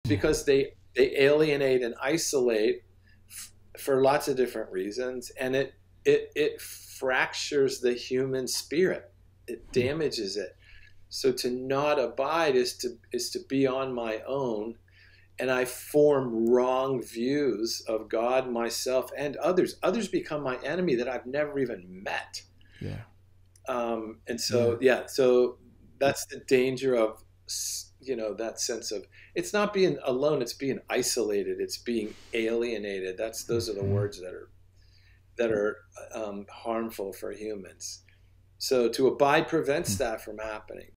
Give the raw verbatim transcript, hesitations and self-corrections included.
because they they alienate and isolate f- for lots of different reasons, and it it it fractures the human spirit. It damages it. So to not abide is to is to be on my own, and I form wrong views of God, myself, and others. Others become my enemy that I've never even met. Yeah. Um, and so, yeah. yeah, so that's the danger of, you know, that sense of, it's not being alone, it's being isolated, it's being alienated. That's, those are the Mm-hmm. words that are, that are um, harmful for humans. So to abide prevents that from happening.